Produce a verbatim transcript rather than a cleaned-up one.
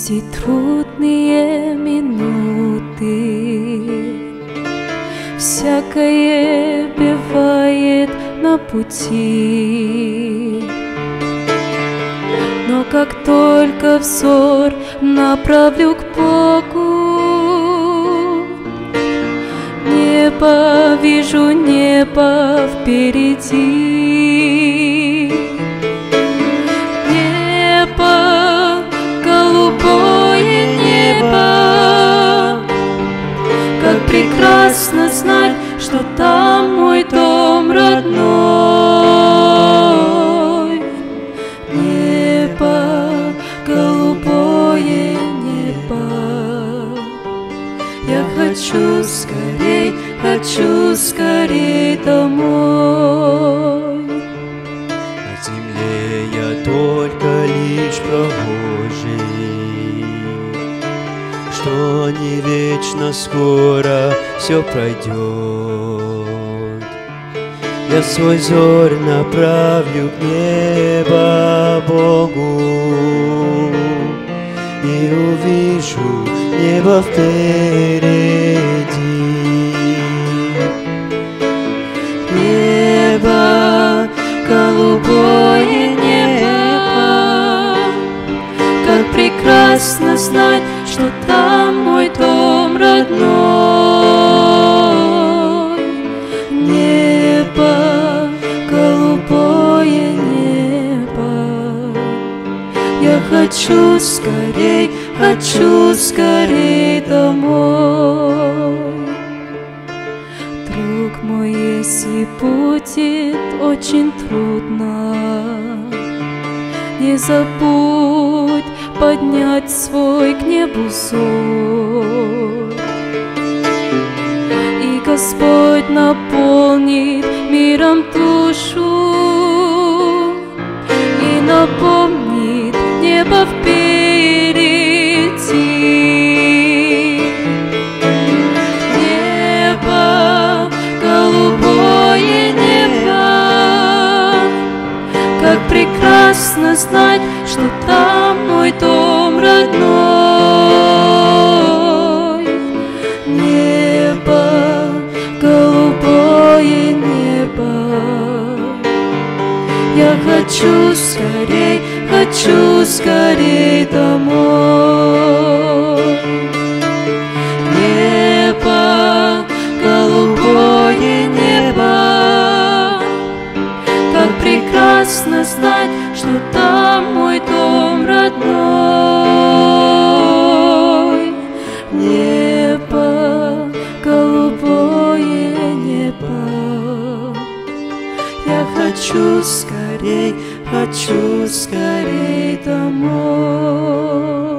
эти трудные минуты. Всякое бывает на пути, но как только взор направлю к Богу, небо вижу, небо впереди. Небо, голубое небо, как прекрасно знать, что там мой дом родной. Небо, голубое небо, я хочу скорей, хочу скорей домой. На земле я только лишь прохожий, что не вечно, скоро все пройдет. Я свой взор направлю к небу Богу и увижу небо впереди. Небо, голубое небо, как прекрасно знать, что там мой дом родной. Небо, голубое небо, я хочу скорей, хочу скорей домой. Друг мой, если будет очень трудно, не забудь поднять свой к небу взор, и Господь наполнит миром душу и напомнит небо впереди. Небо, голубое небо, как прекрасно знать, что там мой дом родной. Небо, голубое небо, я хочу скорей, хочу скорей домой. Небо, голубое небо, как прекрасно знать, что там мой дом родной. Небо, голубое небо, я хочу скорей, хочу скорей домой.